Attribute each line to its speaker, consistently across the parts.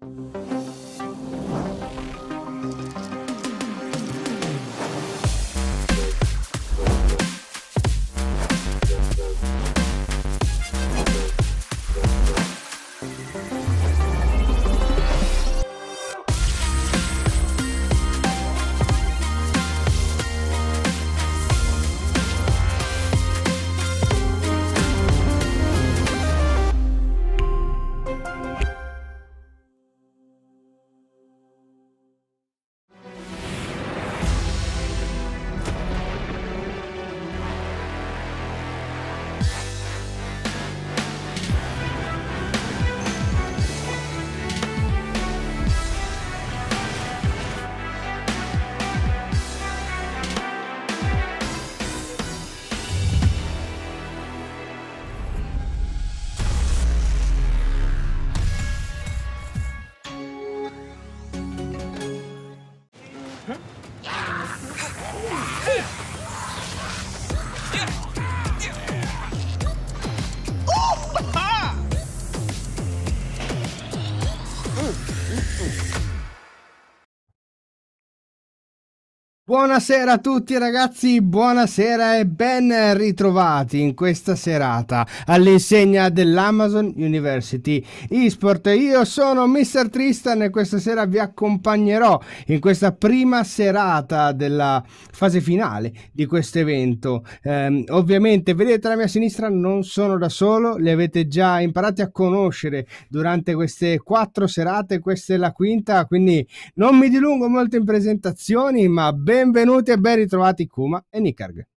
Speaker 1: Buonasera a tutti ragazzi, buonasera e ben ritrovati in questa serata all'insegna dell'Amazon University eSport. Io sono Mr. Tristan e questa sera vi accompagnerò in questa prima serata della fase finale di questo evento. Ovviamente vedete alla mia sinistra non sono da solo, li avete già imparati a conoscere durante queste 4 serate, questa è la quinta, quindi non mi dilungo molto in presentazioni, ma benvenuti e ben ritrovati Kuma e Nikarg.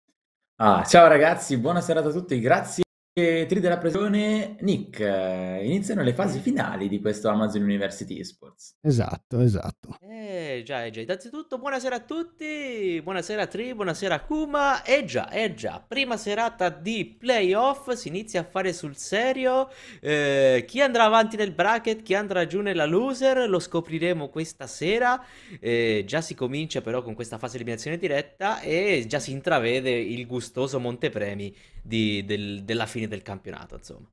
Speaker 2: Ciao ragazzi, buona serata a tutti, grazie Tri della pressione. Nick, iniziano le fasi finali di questo Amazon University Esports.
Speaker 1: Esatto.
Speaker 3: Già, innanzitutto buonasera a tutti, buonasera Tri, buonasera Kuma, già, prima serata di playoff, si inizia a fare sul serio, chi andrà avanti nel bracket, chi andrà giù nella loser, lo scopriremo questa sera, già si comincia però con questa fase di eliminazione diretta e già si intravede il gustoso montepremi della fine del campionato, insomma.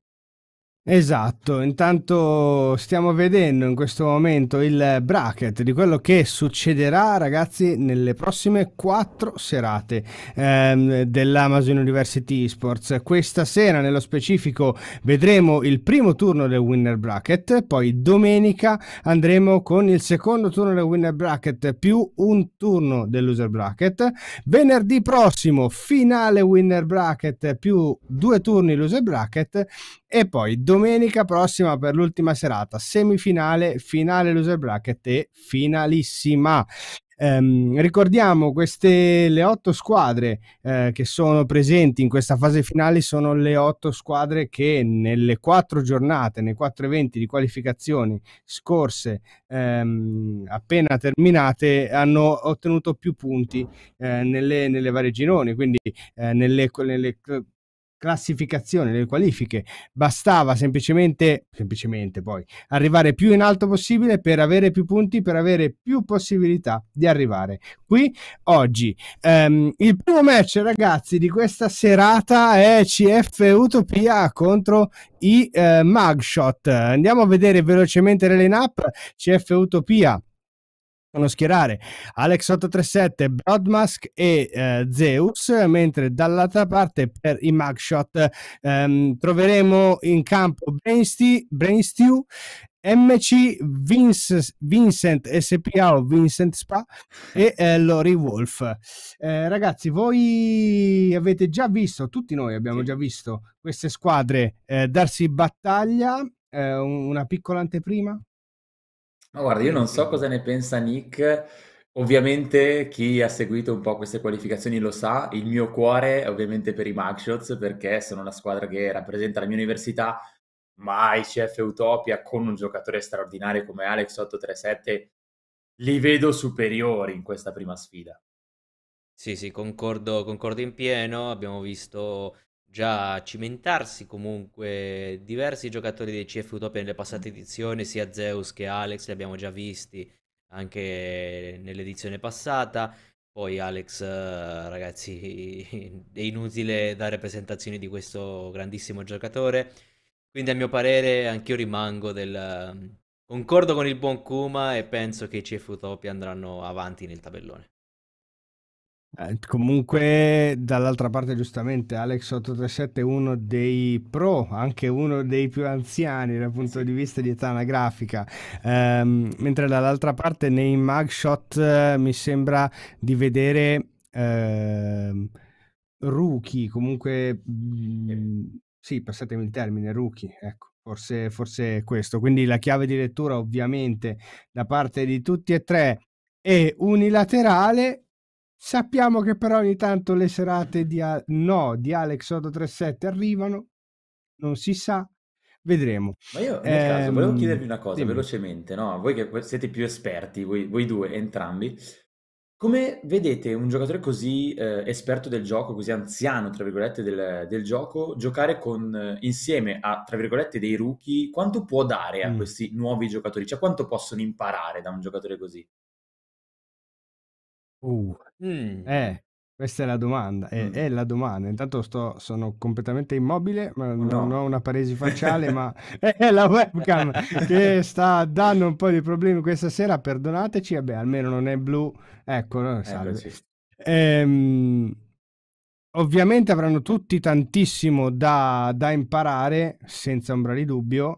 Speaker 1: Esatto, intanto stiamo vedendo in questo momento il bracket di quello che succederà ragazzi nelle prossime 4 serate dell'Amazon University Esports. Questa sera nello specifico vedremo il primo turno del winner bracket, poi domenica andremo con il secondo turno del winner bracket più un turno del loser bracket, venerdì prossimo finale winner bracket più 2 turni loser bracket e poi domenica prossima per l'ultima serata semifinale, finale loser bracket e finalissima. Ricordiamo le 8 squadre che sono presenti in questa fase finale sono le 8 squadre che nelle 4 giornate, nei 4 eventi di qualificazioni scorse appena terminate hanno ottenuto più punti nelle varie gironi, quindi nelle classificazione, nelle qualifiche bastava semplicemente poi arrivare più in alto possibile per avere più punti, per avere più possibilità di arrivare qui oggi. Il primo match ragazzi di questa serata è CF Utopia contro i Mugshot. Andiamo a vedere velocemente le line-up. CF Utopia schierare Alex 837, Broadmask e Zeus, mentre dall'altra parte per i Mugshot troveremo in campo Brainstew, MC, Vincent SPA o Vincent Spa e Lori Wolf. Ragazzi, voi avete già visto, tutti noi abbiamo già visto queste squadre darsi battaglia, una piccola anteprima?
Speaker 2: Ma guarda, io non so cosa ne pensa Nick, ovviamente chi ha seguito un po' queste qualificazioni lo sa, il mio cuore è ovviamente per i Mugshots perché sono una squadra che rappresenta la mia università, ma i CF Utopia con un giocatore straordinario come Alex 837 li vedo superiori in questa prima sfida.
Speaker 3: Sì, concordo in pieno. Abbiamo visto già cimentarsi comunque diversi giocatori dei CF Utopia nelle passate edizioni, sia Zeus che Alex, li abbiamo già visti anche nell'edizione passata. Poi Alex, ragazzi, è inutile dare presentazioni di questo grandissimo giocatore. Quindi a mio parere anch'io rimango Concordo con il buon Kuma e penso che i CF Utopia andranno avanti nel tabellone.
Speaker 1: Comunque, dall'altra parte, giustamente, Alex 837 è uno dei pro, anche uno dei più anziani dal punto di vista di età anagrafica. Mentre dall'altra parte, nei mugshot, mi sembra di vedere rookie, comunque, sì, passatemi il termine, rookie, ecco. Forse è questo. Quindi la chiave di lettura, ovviamente, da parte di tutti e tre è unilaterale. Sappiamo che però ogni tanto le serate di Alex 837 arrivano, non si sa, vedremo.
Speaker 2: Ma io nel caso volevo chiedervi una cosa
Speaker 1: Dimmi.
Speaker 2: velocemente, no? Voi che siete più esperti, voi due entrambi, come vedete un giocatore così esperto del gioco, così anziano, tra virgolette, del gioco, giocare insieme a, tra virgolette, dei rookie, quanto può dare a questi nuovi giocatori? Cioè, quanto possono imparare da un giocatore così?
Speaker 1: Questa è la domanda, è la domanda. Intanto sono completamente immobile, ma
Speaker 2: Oh
Speaker 1: non ho
Speaker 2: no.
Speaker 1: una paresi facciale, ma è la webcam che sta dando un po' di problemi questa sera, perdonateci, vabbè, almeno non è blu, ecco, no, salve.
Speaker 2: Eccoci.
Speaker 1: Ovviamente avranno tutti tantissimo da imparare, senza ombra di dubbio.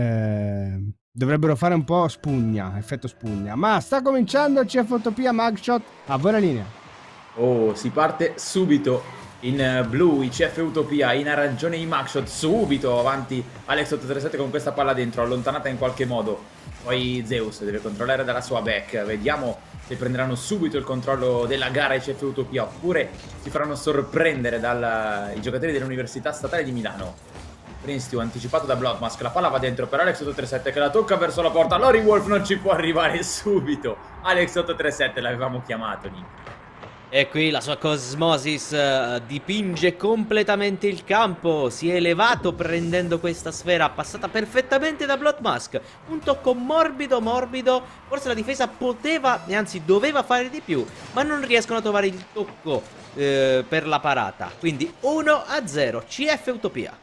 Speaker 1: Dovrebbero fare un po' spugna, effetto spugna. Ma sta cominciando il CF Utopia Mugshot, a voi la linea.
Speaker 2: Oh, si parte subito in blu i CF Utopia, in arancione i Mugshot, subito avanti Alex 837 con questa palla dentro, allontanata in qualche modo. Poi Zeus deve controllare dalla sua back, vediamo se prenderanno subito il controllo della gara i CF Utopia oppure si faranno sorprendere dai giocatori dell'Università Statale di Milano. Princeton anticipato da Bloodmask, la palla va dentro per Alex 837 che la tocca verso la porta, Lori Wolf non ci può arrivare subito. Alex 837 l'avevamo chiamato, Nick.
Speaker 3: E qui la sua Cosmosis dipinge completamente il campo. Si è elevato prendendo questa sfera, passata perfettamente da Bloodmask. Un tocco morbido, morbido. Forse la difesa poteva, e anzi doveva fare di più, ma non riescono a trovare il tocco per la parata. Quindi 1-0, CF Utopia.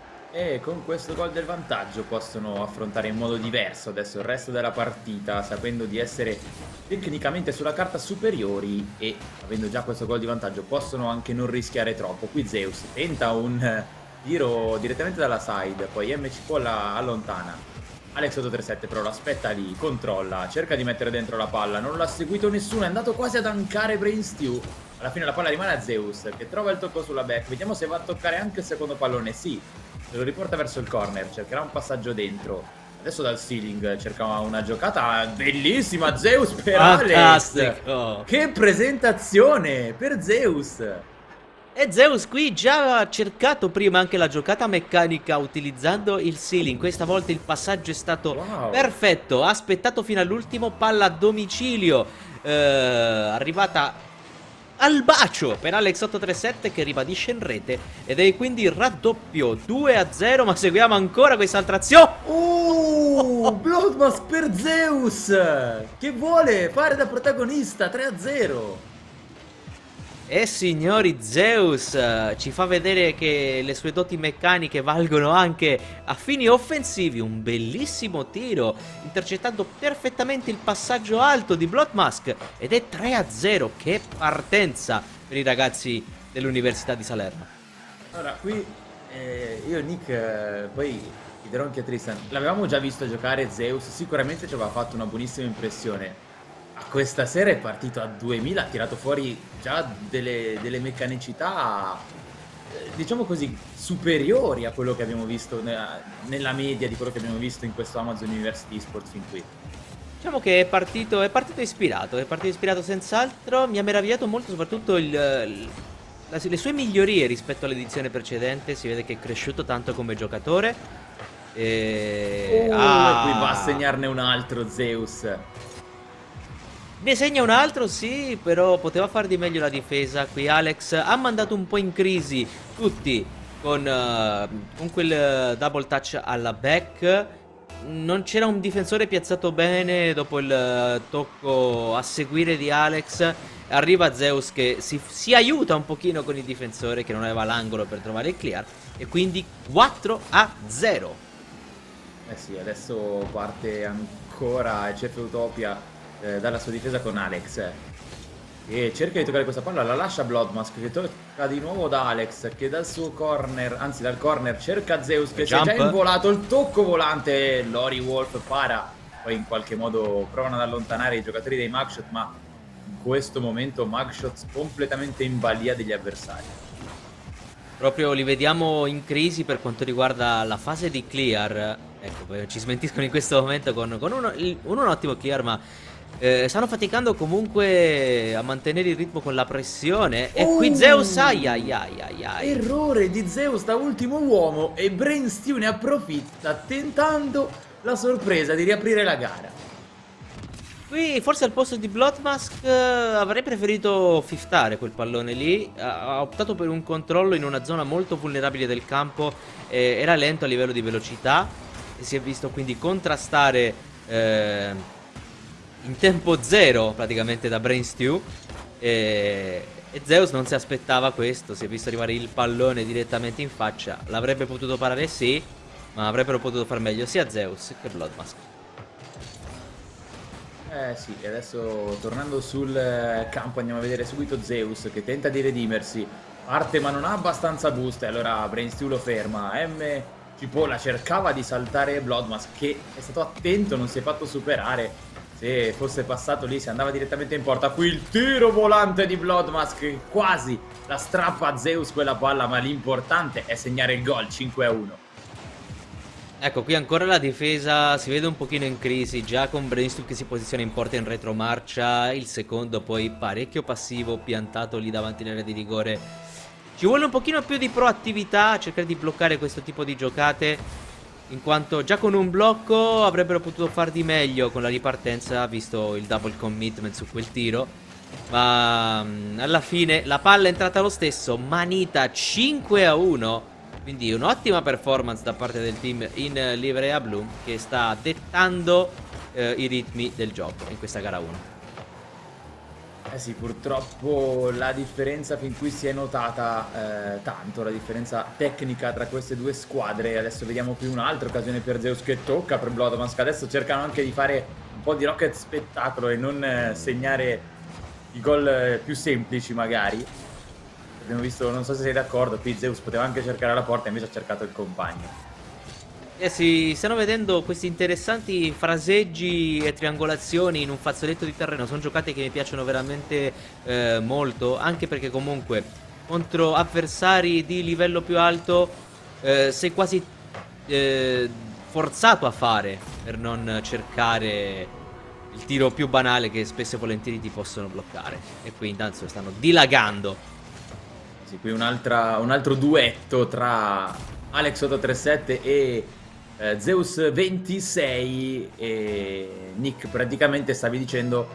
Speaker 2: E con questo gol del vantaggio possono affrontare in modo diverso adesso il resto della partita, sapendo di essere tecnicamente sulla carta superiori e avendo già questo gol di vantaggio possono anche non rischiare troppo. Qui Zeus tenta un tiro direttamente dalla side, poi MC Paul la allontana. Alex 837 però l'aspetta lì, controlla, cerca di mettere dentro la palla, non l'ha seguito nessuno, è andato quasi ad ankare Brainstew. Alla fine la palla rimane a Zeus che trova il tocco sulla back, vediamo se va a toccare anche il secondo pallone, sì. Se lo riporta verso il corner, cercherà un passaggio dentro. Adesso dal ceiling cerca una giocata bellissima, Zeus per Alex. Che presentazione per Zeus.
Speaker 3: E Zeus qui già aveva cercato prima anche la giocata meccanica utilizzando il ceiling. Questa volta il passaggio è stato perfetto. Ha aspettato fino all'ultimo, palla a domicilio. Arrivata al bacio per Alex 837 che ribadisce in rete ed è quindi raddoppio 2-0, ma seguiamo ancora quest'altra azione.
Speaker 2: Bloodmask per Zeus che vuole fare da protagonista, 3-0.
Speaker 3: E signori, Zeus ci fa vedere che le sue doti meccaniche valgono anche a fini offensivi. Un bellissimo tiro, intercettando perfettamente il passaggio alto di Bloodmask. Ed è 3-0, che partenza per i ragazzi dell'Università di Salerno.
Speaker 2: Allora, qui io Nick, poi chiederò anche a Tristan, l'avevamo già visto giocare Zeus, sicuramente ci aveva fatto una buonissima impressione. Questa sera è partito a 2000, ha tirato fuori già delle meccanicità, diciamo così, superiori a quello che abbiamo visto nella media di quello che abbiamo visto in questo Amazon University Esports fin qui.
Speaker 3: Diciamo che è partito ispirato senz'altro. Mi ha meravigliato molto soprattutto le sue migliorie rispetto all'edizione precedente. Si vede che è cresciuto tanto come giocatore.
Speaker 2: E qui va a segnarne un altro Zeus.
Speaker 3: Ne segna un altro, sì, però poteva fare di meglio la difesa. Qui Alex ha mandato un po' in crisi tutti con quel double touch alla back. Non c'era un difensore piazzato bene dopo il tocco a seguire di Alex. Arriva Zeus che si aiuta un pochino con il difensore che non aveva l'angolo per trovare il clear. E quindi 4-0.
Speaker 2: Eh sì, adesso parte ancora il CF Utopia dalla sua difesa con Alex. E cerca di toccare questa palla, la lascia Bloodmask che tocca di nuovo da Alex che dal suo corner, anzi dal corner cerca Zeus che si è già
Speaker 3: Jump.
Speaker 2: involato, il tocco volante, Lori Wolf para, poi in qualche modo provano ad allontanare i giocatori dei Mugshot, ma in questo momento Mugshot completamente in balia degli avversari.
Speaker 3: Proprio li vediamo in crisi per quanto riguarda la fase di clear. Ecco, ci smentiscono in questo momento con un ottimo clear, ma stanno faticando comunque a mantenere il ritmo con la pressione. E qui Zeus, ai ai ai ai ai.
Speaker 2: Errore di Zeus da ultimo uomo e Brainstew ne approfitta tentando la sorpresa di riaprire la gara.
Speaker 3: Qui forse al posto di Bloodmask avrei preferito fiftare quel pallone lì. Ha optato per un controllo in una zona molto vulnerabile del campo. Era lento a livello di velocità e si è visto quindi contrastare in tempo zero praticamente da Brainstew. E Zeus non si aspettava questo. Si è visto arrivare il pallone direttamente in faccia. L'avrebbe potuto parare, sì, ma avrebbero potuto far meglio sia Zeus che Bloodmask.
Speaker 2: Sì, e adesso tornando sul campo andiamo a vedere subito Zeus che tenta di redimersi, parte ma non ha abbastanza boost e allora Brainstew lo ferma. M Cipolla cercava di saltare Bloodmask che è stato attento, non si è fatto superare. Se fosse passato lì si andava direttamente in porta. Qui il tiro volante di Bloodmask che quasi la strappa a Zeus quella palla, ma l'importante è segnare il gol 5-1.
Speaker 3: Ecco, qui ancora la difesa si vede un pochino in crisi, già con Brainstew che si posiziona in porta in retromarcia, il secondo poi parecchio passivo, piantato lì davanti all'area di rigore. Ci vuole un pochino più di proattività a cercare di bloccare questo tipo di giocate, in quanto già con un blocco avrebbero potuto far di meglio con la ripartenza, visto il double commitment su quel tiro. Ma alla fine la palla è entrata lo stesso, manita 5-1. Quindi un'ottima performance da parte del team in livrea blu che sta dettando i ritmi del gioco in questa gara 1.
Speaker 2: Eh sì, purtroppo la differenza fin qui si è notata tanto, la differenza tecnica tra queste due squadre. Adesso vediamo qui un'altra occasione per Zeus che tocca per Bloodmask. Adesso cercano anche di fare un po' di rocket spettacolo e non segnare i gol più semplici magari. Abbiamo visto, non so se sei d'accordo, qui Zeus poteva anche cercare la porta, invece ha cercato il compagno.
Speaker 3: Si stanno vedendo questi interessanti fraseggi e triangolazioni in un fazzoletto di terreno. Sono giocate che mi piacciono veramente molto, anche perché comunque contro avversari di livello più alto sei quasi forzato a fare per non cercare il tiro più banale che spesso e volentieri ti possono bloccare. E qui intanto stanno dilagando.
Speaker 2: Sì, qui un altro duetto tra Alex837 e Zeus 26 e Nick. Praticamente stavi dicendo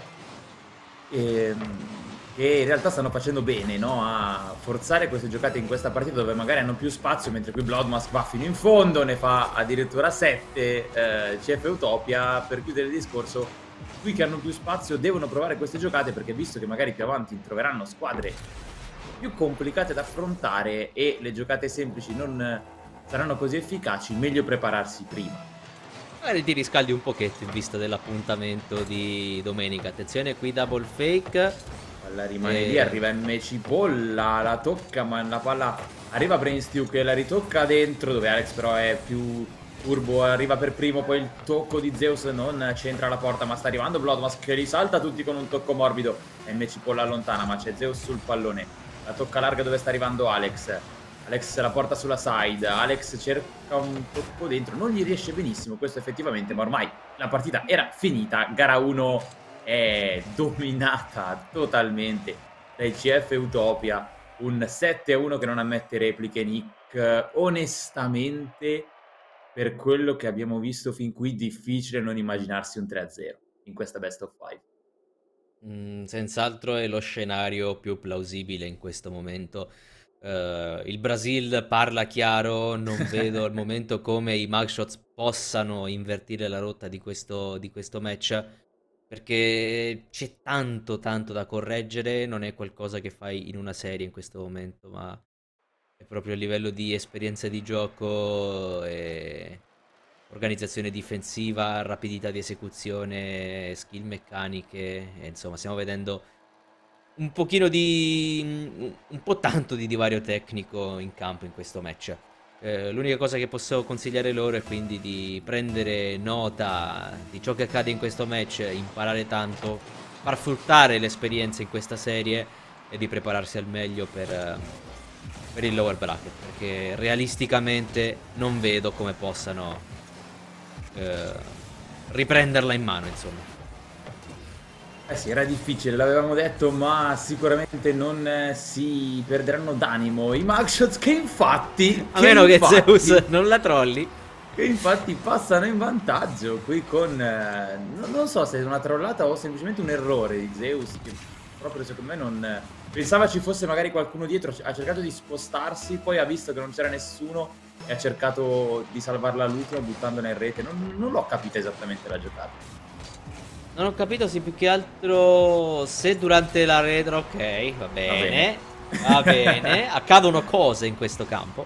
Speaker 2: che in realtà stanno facendo bene, no? A forzare queste giocate in questa partita dove magari hanno più spazio, mentre qui Bloodmask va fino in fondo, ne fa addirittura 7. CF Utopia, per chiudere il discorso, qui che hanno più spazio devono provare queste giocate, perché visto che magari più avanti troveranno squadre più complicate da affrontare e le giocate semplici non saranno così efficaci, meglio prepararsi prima.
Speaker 3: Magari ti riscaldi un pochetto in vista dell'appuntamento di domenica. Attenzione qui, double fake.
Speaker 2: Palla rimane lì, arriva M Cipolla, la tocca ma la palla arriva Brainstew che la ritocca dentro, dove Alex però è più furbo, arriva per primo, poi il tocco di Zeus non centra la porta ma sta arrivando Bloodmask che li salta tutti con un tocco morbido. M Cipolla allontana ma c'è Zeus sul pallone. La tocca larga dove sta arrivando Alex. Alex la porta sulla side. Alex cerca un tocco dentro. Non gli riesce benissimo questo effettivamente, ma ormai la partita era finita. Gara 1 è dominata totalmente dai CF Utopia. Un 7-1 che non ammette repliche, Nick. Onestamente, per quello che abbiamo visto fin qui, difficile non immaginarsi un 3-0 in questa best of 5.
Speaker 3: Senz'altro è lo scenario più plausibile in questo momento. Il Brasil parla chiaro, non vedo al momento come i Mugshots possano invertire la rotta di questo match, perché c'è tanto da correggere, non è qualcosa che fai in una serie in questo momento, ma è proprio a livello di esperienza di gioco e organizzazione difensiva, rapidità di esecuzione, skill meccaniche, e insomma stiamo vedendo un pochino un po' tanto di divario tecnico in campo in questo match. L'unica cosa che posso consigliare loro è quindi di prendere nota di ciò che accade in questo match, imparare tanto, far fruttare l'esperienza in questa serie e di prepararsi al meglio per il lower bracket, perché realisticamente non vedo come possano riprenderla in mano, insomma.
Speaker 2: Eh sì, era difficile, l'avevamo detto, ma sicuramente non si perderanno d'animo i Mugshots che infatti...
Speaker 3: A meno che Zeus non la trolli.
Speaker 2: Che infatti passano in vantaggio qui con... non so se è una trollata o semplicemente un errore di Zeus, che proprio secondo me non... Pensava ci fosse magari qualcuno dietro, ha cercato di spostarsi, poi ha visto che non c'era nessuno e ha cercato di salvarla all'ultimo buttandola in rete. Non l'ho capita esattamente la giocata.
Speaker 3: Non ho capito se più che altro se durante la retro... Ok, va bene. Va bene. Accadono cose in questo campo.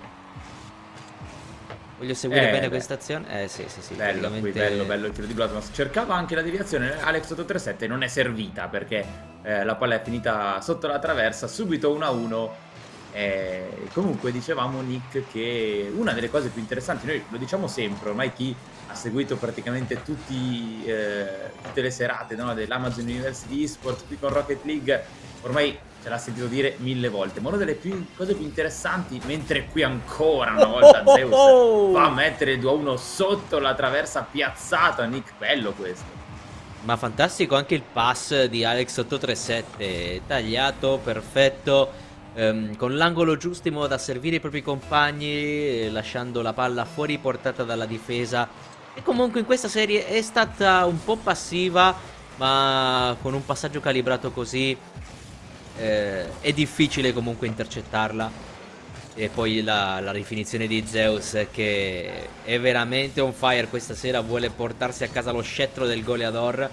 Speaker 3: Voglio seguire bene questa azione. Sì.
Speaker 2: Bello,
Speaker 3: praticamente...
Speaker 2: bello il tiro di Bloodmas. Cercava anche la deviazione. Alex 837 non è servita perché la palla è finita sotto la traversa. Subito 1-1. Comunque dicevamo, Nick, che una delle cose più interessanti, noi lo diciamo sempre, ormai chi ha seguito praticamente tutte le serate, no, dell'Amazon University Esports qui con Rocket League, ormai ce l'ha sentito dire 1000 volte, ma una delle cose più interessanti, mentre qui ancora una volta Zeus fa mettere il 2-1 sotto la traversa piazzata, Nick, bello questo.
Speaker 3: Ma fantastico anche il pass di Alex 837, tagliato, perfetto, con l'angolo giusto in modo da servire i propri compagni, lasciando la palla fuori portata dalla difesa. E comunque in questa serie è stata un po' passiva, ma con un passaggio calibrato così è difficile comunque intercettarla. E poi la rifinizione di Zeus, che è veramente on fire questa sera, vuole portarsi a casa lo scettro del goleador.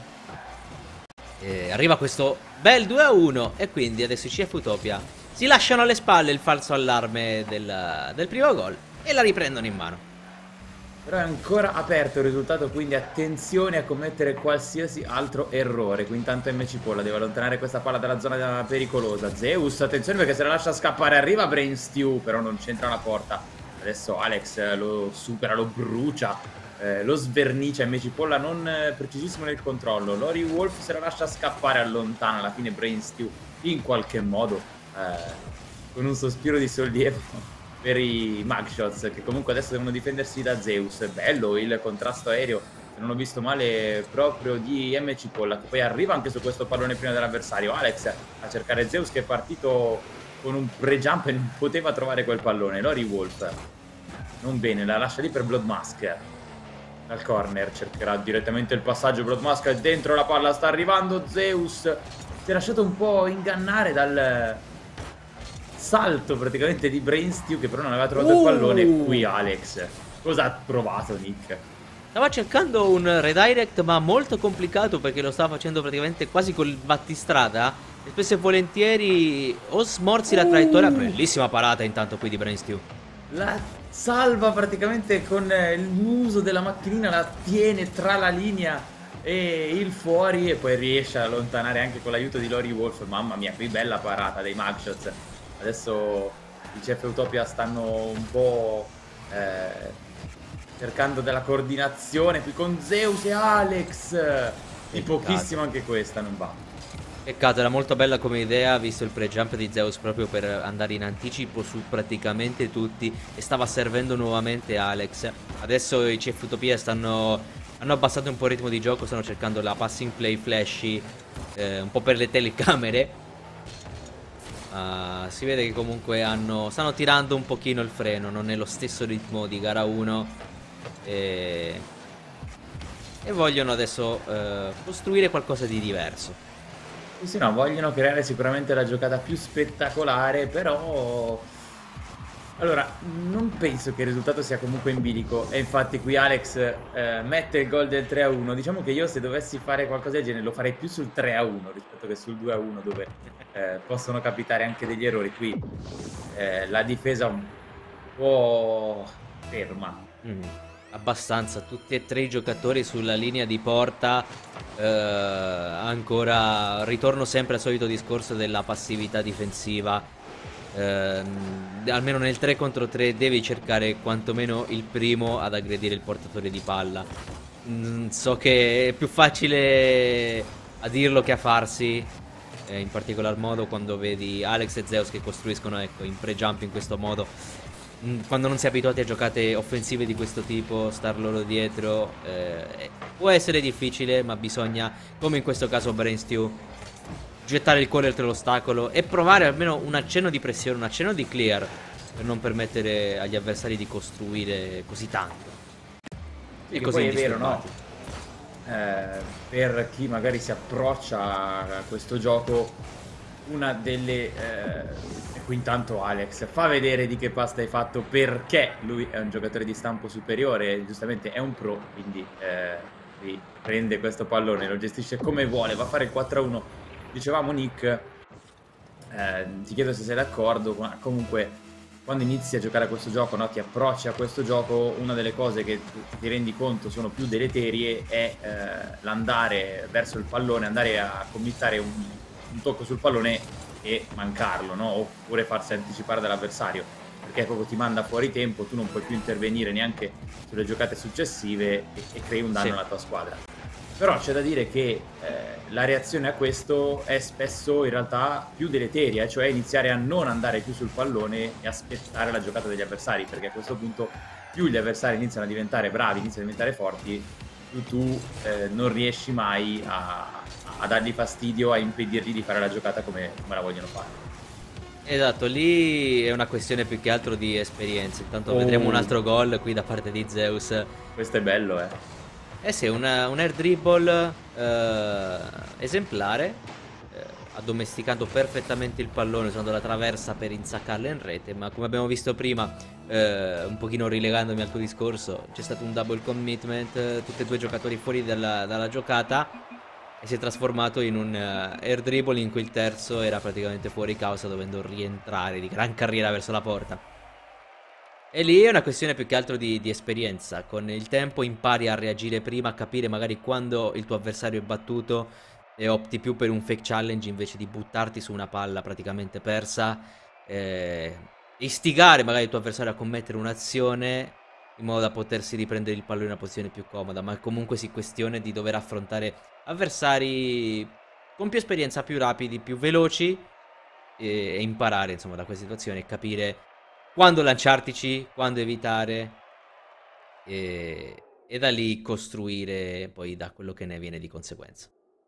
Speaker 3: Arriva questo bel 2-1 e quindi adesso i CF Utopia si lasciano alle spalle il falso allarme del primo gol e la riprendono in mano.
Speaker 2: Però è ancora aperto il risultato, quindi attenzione a commettere qualsiasi altro errore. Qui intanto MC Polla deve allontanare questa palla dalla zona pericolosa. Zeus, attenzione perché se la lascia scappare arriva Brain Stew, però non c'entra la porta. Adesso Alex lo supera, lo brucia, lo svernicia. MC Polla non precisissimo nel controllo. Lori Wolf se la lascia scappare, allontana alla fine Brain Stew in qualche modo, con un sospiro di sollievo per i Mugshots, che comunque adesso devono difendersi da Zeus. Bello il contrasto aereo, se non ho visto male, proprio di MC Polla, che poi arriva anche su questo pallone prima dell'avversario. Alex a cercare Zeus, che è partito con un pre-jump e non poteva trovare quel pallone. Lori Wolf non bene, la lascia lì per Bloodmask. Dal corner cercherà direttamente il passaggio. Bloodmask è dentro la palla, sta arrivando Zeus, si è lasciato un po' ingannare dal salto praticamente di Brain Stew, che però non aveva trovato il pallone. Qui Alex, cosa ha provato Nick?
Speaker 3: Stava cercando un redirect, ma molto complicato, perché lo stava facendo praticamente quasi col battistrada e spesso e volentieri o smorzi la traiettoria. Bellissima parata intanto qui di Brain Stew.
Speaker 2: La salva praticamente con il muso della macchinina, la tiene tra la linea e il fuori, e poi riesce a allontanare anche con l'aiuto di Lori Wolf. Mamma mia, qui bella parata dei Mugshots. Adesso i CF Utopia stanno un po' cercando della coordinazione qui con Zeus e Alex. Di pochissimo anche questa non va.
Speaker 3: Peccato, era molto bella come idea, visto il pre-jump di Zeus proprio per andare in anticipo su praticamente tutti, e stava servendo nuovamente Alex. Adesso i CF Utopia hanno abbassato un po' il ritmo di gioco, stanno cercando la passing play flashy, un po' per le telecamere. Si vede che comunque stanno tirando un pochino il freno, non è lo stesso ritmo di gara 1, e vogliono adesso costruire qualcosa di diverso.
Speaker 2: Sì, no, vogliono creare sicuramente la giocata più spettacolare, però allora non penso che il risultato sia comunque in bilico. E infatti qui Alex mette il gol del 3-1. Diciamo che io, se dovessi fare qualcosa del genere, lo farei più sul 3-1 rispetto che sul 2-1, dove possono capitare anche degli errori. Qui la difesa un po' ferma.
Speaker 3: abbastanza. Tutti e tre i giocatori sulla linea di porta. Ancora ritorno sempre al solito discorso della passività difensiva. Almeno nel 3 contro 3 devi cercare quantomeno il primo ad aggredire il portatore di palla. So che è più facile a dirlo che a farsi, in particolar modo quando vedi Alex e Zeus che costruiscono, ecco, in pre-jump in questo modo. Quando non si è abituati a giocate offensive di questo tipo, star loro dietro può essere difficile, ma bisogna, come in questo caso Brain Stew, gettare il cuore oltre l'ostacolo e provare almeno un accenno di pressione, un accenno di clear, per non permettere agli avversari di costruire così tanto.
Speaker 2: E così poi è vero, no? Per chi magari si approccia a questo gioco, una delle qui intanto Alex fa vedere di che pasta hai fatto, perché lui è un giocatore di stampo superiore, giustamente è un pro, quindi prende questo pallone, lo gestisce come vuole, va a fare il 4-1. Dicevamo Nick, ti chiedo se sei d'accordo, ma comunque quando inizi a giocare a questo gioco, no, ti approcci a questo gioco, una delle cose che ti rendi conto sono più deleterie è l'andare verso il pallone, andare a committare un tocco sul pallone e mancarlo, no? Oppure farsi anticipare dall'avversario, perché proprio ti manda fuori tempo, tu non puoi più intervenire neanche sulle giocate successive e crei un danno alla tua squadra. Però c'è da dire che la reazione a questo è spesso in realtà più deleteria, cioè iniziare a non andare più sul pallone e aspettare la giocata degli avversari, perché a questo punto più gli avversari iniziano a diventare bravi, iniziano a diventare forti, più tu non riesci mai a dargli fastidio, a impedirgli di fare la giocata come la vogliono fare.
Speaker 3: Esatto, lì è una questione più che altro di esperienza. Intanto vedremo un altro gol qui da parte di Zeus.
Speaker 2: Questo è bello,
Speaker 3: Eh sì, un air dribble esemplare, addomesticando perfettamente il pallone usando la traversa per insaccarla in rete, ma come abbiamo visto prima, un pochino rilegandomi al tuo discorso, c'è stato un double commitment, tutti e due giocatori fuori dalla giocata, e si è trasformato in un air dribble in cui il terzo era praticamente fuori causa, dovendo rientrare di gran carriera verso la porta. E lì è una questione più che altro di esperienza. Con il tempo impari a reagire prima, a capire magari quando il tuo avversario è battuto e opti più per un fake challenge invece di buttarti su una palla praticamente persa, istigare magari il tuo avversario a commettere un'azione in modo da potersi riprendere il pallone in una posizione più comoda. Ma comunque si questione di dover affrontare avversari con più esperienza, più rapidi, più veloci, e imparare insomma da queste situazioni e capire quando lanciartici, quando evitare, e da lì costruire poi da quello che ne viene di conseguenza.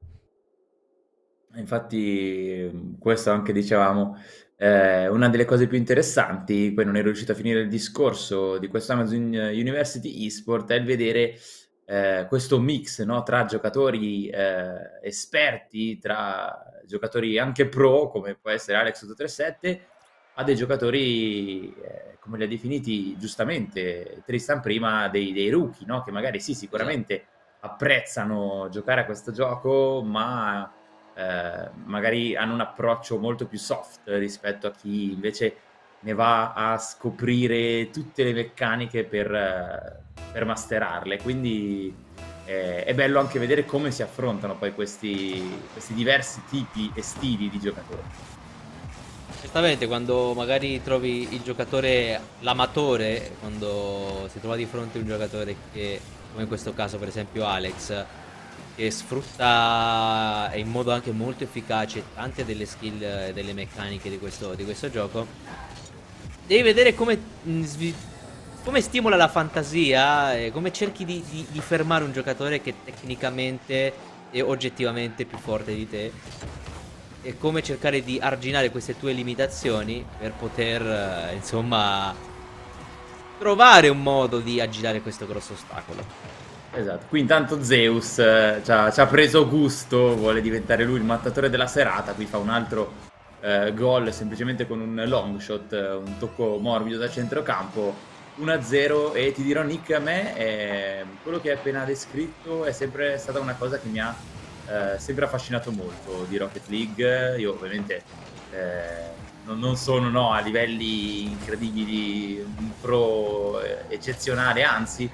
Speaker 2: Infatti questo anche dicevamo, una delle cose più interessanti, poi non ero riuscito a finire il discorso di questo Amazon University eSport, è il vedere questo mix, no, tra giocatori esperti, tra giocatori anche pro, come può essere Alex 837, a dei giocatori, come li ha definiti giustamente Tristan prima, dei rookie, no? Che magari sì, sicuramente apprezzano giocare a questo gioco, ma magari hanno un approccio molto più soft rispetto a chi invece ne va a scoprire tutte le meccaniche per masterarle. Quindi è bello anche vedere come si affrontano poi questi diversi tipi e stili di giocatori.
Speaker 3: Certamente, quando magari trovi il giocatore, l'amatore, quando si trova di fronte a un giocatore che, come in questo caso per esempio Alex, che sfrutta in modo anche molto efficace tante delle skill e delle meccaniche di questo gioco, devi vedere come stimola la fantasia e come cerchi di fermare un giocatore che tecnicamente è oggettivamente più forte di te, e come cercare di arginare queste tue limitazioni per poter insomma trovare un modo di aggirare questo grosso ostacolo.
Speaker 2: Esatto, qui intanto Zeus ci ha preso gusto, vuole diventare lui il mattatore della serata, qui fa un altro gol semplicemente con un long shot, un tocco morbido da centrocampo, 1-0. E ti dirò Nick, a me quello che hai appena descritto è sempre stata una cosa che mi ha sempre affascinato molto di Rocket League. Io ovviamente non sono a livelli incredibili un pro eccezionale, anzi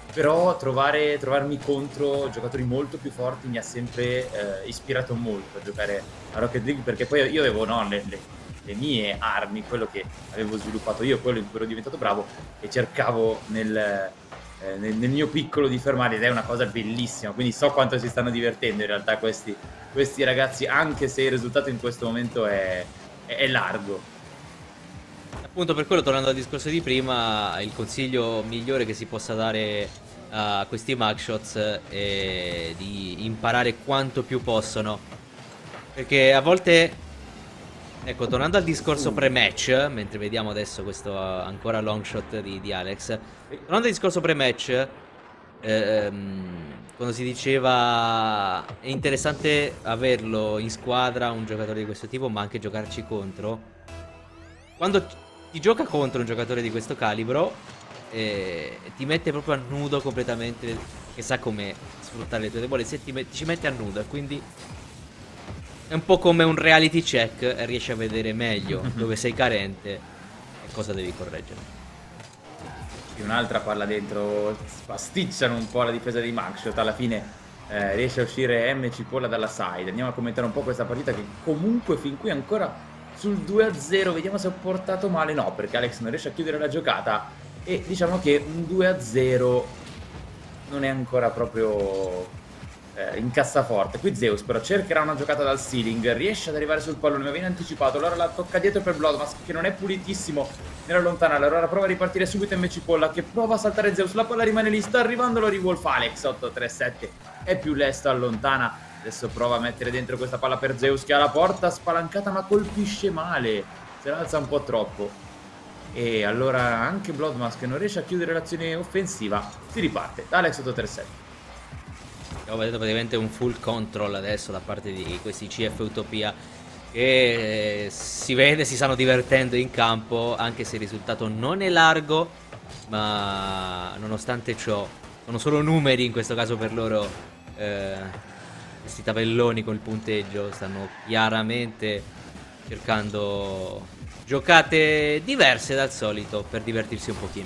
Speaker 2: però trovarmi contro giocatori molto più forti mi ha sempre ispirato molto a giocare a Rocket League, perché poi io avevo le mie armi, quello che avevo sviluppato io, quello in cui ero diventato bravo, e cercavo nel mio piccolo di fermarli, ed è una cosa bellissima, quindi so quanto si stanno divertendo in realtà questi ragazzi, anche se il risultato in questo momento è largo.
Speaker 3: Appunto per quello, tornando al discorso di prima, il consiglio migliore che si possa dare a questi mugshots è di imparare quanto più possono, perché a volte, ecco, tornando al discorso pre-match, mentre vediamo adesso questo ancora long shot di Alex, tornando al discorso pre-match, quando si diceva è interessante averlo in squadra un giocatore di questo tipo, ma anche giocarci contro, quando ti gioca contro un giocatore di questo calibro, ti mette proprio a nudo completamente, che sa come sfruttare le tue debolezze, e ci mette a nudo, e quindi è un po' come un reality check, e riesci a vedere meglio dove sei carente e cosa devi correggere.
Speaker 2: Un'altra palla dentro, spasticciano un po' la difesa dei Mugshot, alla fine riesce a uscire M Cipolla dalla side. Andiamo a commentare un po' questa partita, che comunque fin qui ancora sul 2-0, vediamo se ho portato male. No, perché Alex non riesce a chiudere la giocata, e diciamo che un 2-0 non è ancora proprio in cassaforte. Qui Zeus però cercherà una giocata dal ceiling, riesce ad arrivare sul pallone, ma viene anticipato, allora la tocca dietro per Bloodmask, che non è pulitissimo nella lontanale, allora prova a ripartire subito M Cipolla, che prova a saltare Zeus, la palla rimane lì, sta arrivando Lori Wolf. Alex 8-3-7 è più lesto, allontana. Adesso prova a mettere dentro questa palla per Zeus, che ha la porta spalancata ma colpisce male, se la alza un po' troppo. E allora anche Bloodmask non riesce a chiudere l'azione offensiva. Si riparte da Alex 8-3-7.
Speaker 3: Abbiamo vedete praticamente un full control adesso da parte di questi CF Utopia, che si vede si stanno divertendo in campo, anche se il risultato non è largo, ma nonostante ciò sono solo numeri in questo caso per loro. Questi tabelloni con il punteggio stanno chiaramente cercando giocate diverse dal solito per divertirsi un pochino.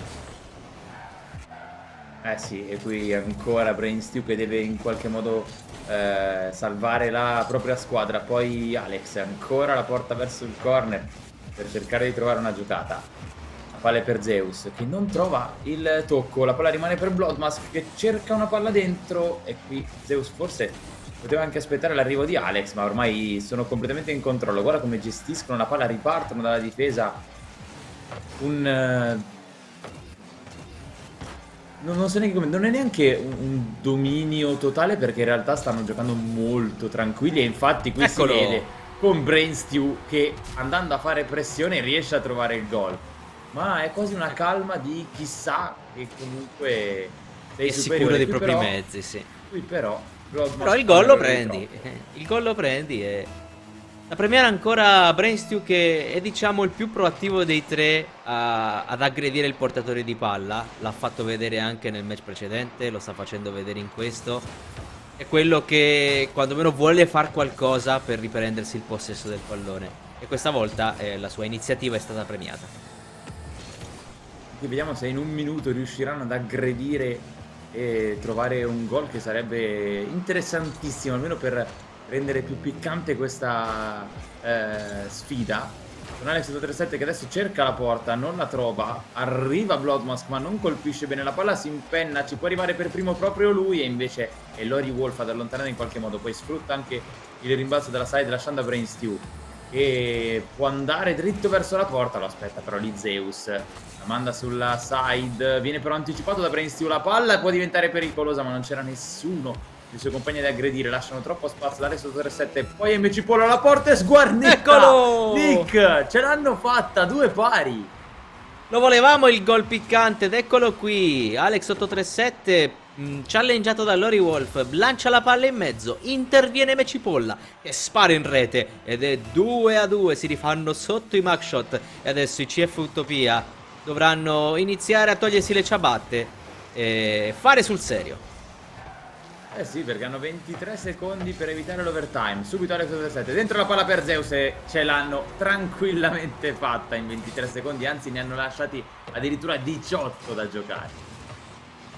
Speaker 2: Sì, e qui ancora Brainstew che deve in qualche modo salvare la propria squadra. Poi Alex ancora la porta verso il corner per cercare di trovare una giocata. La palla è per Zeus, che non trova il tocco, la palla rimane per Bloodmask, che cerca una palla dentro, e qui Zeus forse poteva anche aspettare l'arrivo di Alex, ma ormai sono completamente in controllo. Guarda come gestiscono la palla, ripartono dalla difesa. Non so neanche come, non è neanche un dominio totale, perché in realtà stanno giocando molto tranquilli, e infatti qui si vede con Brainstew che, andando a fare pressione, riesce a trovare il gol. Ma è quasi una calma di chissà che comunque sei
Speaker 3: è
Speaker 2: superiore.
Speaker 3: sicuro dei propri mezzi, sì.
Speaker 2: Qui però
Speaker 3: il gol lo prendi. Il gol lo prendi, e da premiare ancora Brainstew, che è diciamo il più proattivo dei tre ad aggredire il portatore di palla. L'ha fatto vedere anche nel match precedente, lo sta facendo vedere in questo. È quello che quando meno vuole far qualcosa per riprendersi il possesso del pallone, e questa volta la sua iniziativa è stata premiata.
Speaker 2: Qui vediamo se in un minuto riusciranno ad aggredire e trovare un gol, che sarebbe interessantissimo, almeno per rendere più piccante questa sfida. Con Alex 837 che adesso cerca la porta, non la trova, arriva Bloodmask ma non colpisce bene la palla, si impenna, ci può arrivare per primo proprio lui, e invece è Lori Wolf ad allontanare in qualche modo. Poi sfrutta anche il rimbalzo della side lasciando a Brainstew, che può andare dritto verso la porta, lo aspetta però lì Zeus, la manda sulla side, viene però anticipato da Brainstew la palla, e può diventare pericolosa, ma non c'era nessuno dei suoi compagni ad aggredire, lasciano troppo spazio da Alex 837. Poi MC Polo alla porta e sguarnita.
Speaker 3: Eccolo!
Speaker 2: Nick, ce l'hanno fatta, 2 pari.
Speaker 3: Lo volevamo il gol piccante, ed eccolo qui. Alex 837, challengeato da Lori Wolf, lancia la palla in mezzo, interviene Mecipolla che spara in rete, ed è 2-2, si rifanno sotto i mugshot, e adesso i CF Utopia dovranno iniziare a togliersi le ciabatte e fare sul serio.
Speaker 2: Eh sì, perché hanno 23 secondi per evitare l'overtime. Subito Alex 87, dentro la palla per Zeus, e ce l'hanno tranquillamente fatta in 23 secondi, anzi ne hanno lasciati addirittura 18 da giocare.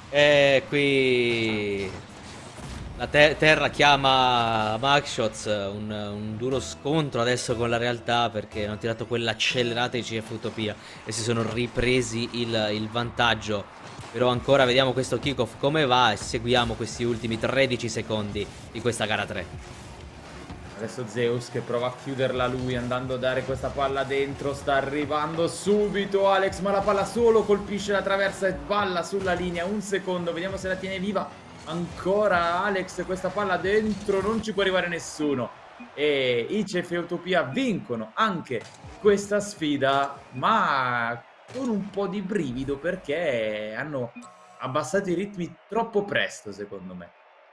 Speaker 3: E qui la Terra chiama Mugshots, un duro scontro adesso con la realtà perché hanno tirato quell'accelerata di CF Utopia e si sono ripresi il vantaggio. Però ancora vediamo questo kickoff come va e seguiamo questi ultimi 13 secondi di questa gara 3.
Speaker 2: Adesso Zeus che prova a chiuderla lui andando a dare questa palla dentro. Sta arrivando subito Alex, ma la palla solo colpisce la traversa e balla sulla linea. Un secondo, vediamo se la tiene viva. Ancora Alex, questa palla dentro, non ci può arrivare nessuno. E i CF Utopia vincono anche questa sfida, ma con un po' di brivido perché hanno abbassato i ritmi troppo presto, secondo me.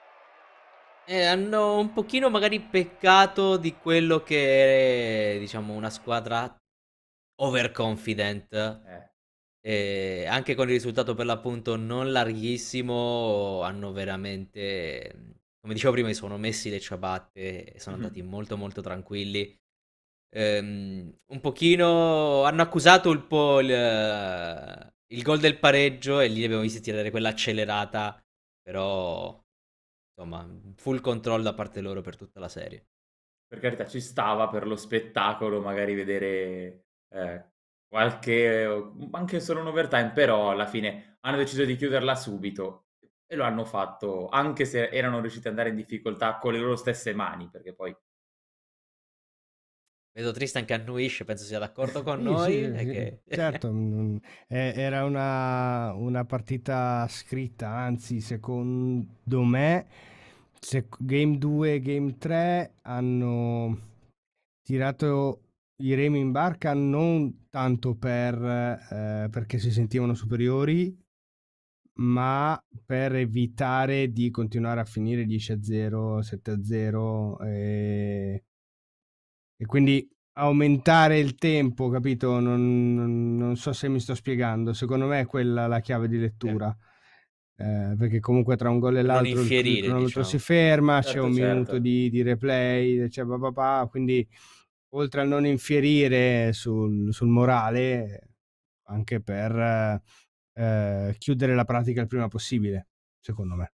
Speaker 3: Hanno un pochino magari peccato di quello che è, diciamo, una squadra overconfident. E anche con il risultato per l'appunto non larghissimo, hanno veramente, come dicevo prima, si sono messi le ciabatte e sono andati molto molto tranquilli. Un pochino hanno accusato il gol del pareggio e lì li abbiamo visti tirare quell'accelerata, però insomma, full control da parte loro per tutta la serie.
Speaker 2: Per carità, ci stava per lo spettacolo, magari vedere qualche, anche solo un overtime, però alla fine hanno deciso di chiuderla subito e lo hanno fatto, anche se erano riusciti ad andare in difficoltà con le loro stesse mani, perché poi...
Speaker 3: Vedo Tristan che annuisce, penso sia d'accordo con
Speaker 1: Sì,
Speaker 3: noi.
Speaker 1: sì, sì, certo, era una partita scritta, anzi, secondo me, Game 2 e Game 3 hanno tirato i remi in barca non tanto perché si sentivano superiori, ma per evitare di continuare a finire 10-0, 7-0 e quindi aumentare il tempo, capito? Non so se mi sto spiegando, secondo me è quella la chiave di lettura. Perché comunque tra un gol e
Speaker 3: Per non
Speaker 1: l'altro il
Speaker 3: infierire,
Speaker 1: cronometro si
Speaker 3: diciamo.
Speaker 1: ferma, c'è
Speaker 2: Certo,
Speaker 1: un minuto
Speaker 2: certo.
Speaker 1: di replay, cioè, quindi oltre a non infierire sul morale, anche per chiudere la pratica il prima possibile, secondo me.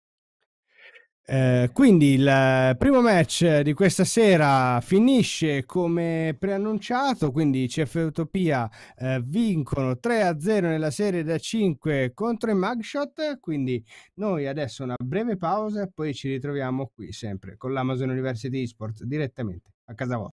Speaker 1: Quindi il primo match di questa sera finisce come preannunciato, quindi CF Utopia vincono 3-0 nella serie da 5 contro i Mugshot, quindi noi adesso una breve pausa e poi ci ritroviamo qui sempre con l'Amazon University Esports direttamente a casa vostra.